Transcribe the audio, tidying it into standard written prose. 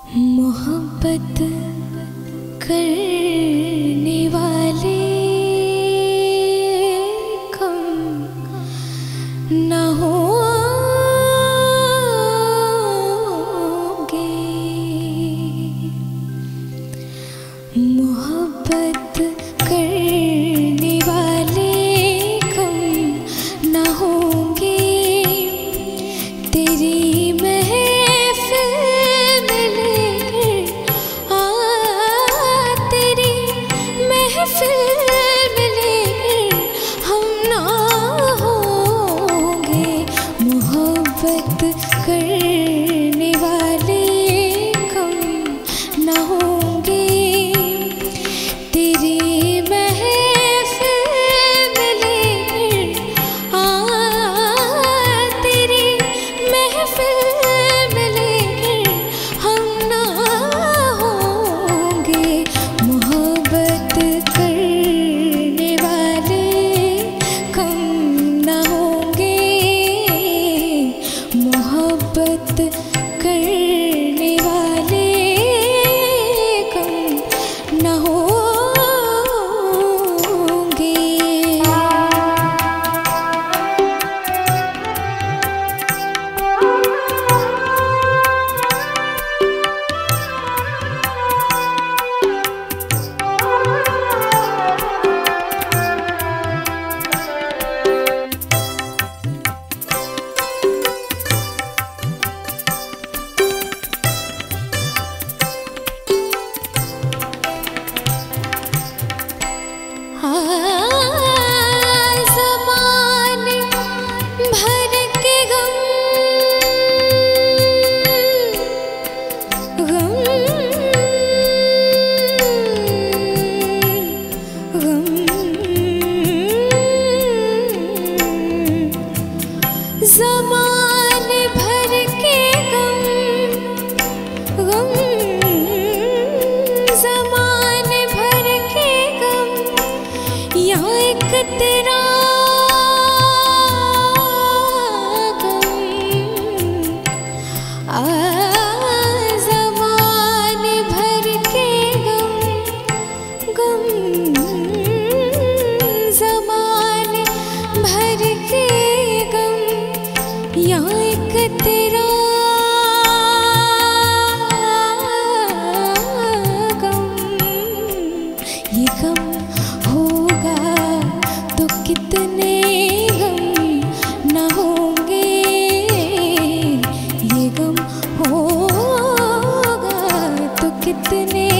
मोहब्बत करने वाले कम न होंगे। मोहब्बत करने वाले कम न होंगे। तेरी करने वाले कम न होंगे। तेरी महफिल में लेकर तेरी महफिल में लेकर हम ना होंगे। मोहब्बत करने वाले कम न होंगे। मोहब्बत करने वाले कम न होंगे। ज़माने भर के गम ज़माने भर के गम ज़माने भर के गम या एक तेरा गम। ज़माने भर के गम ज़माने भर के गम या एक तेरा गम। ये गम होगा तो कितने गम न होंगे। ये गम होगा तो कितने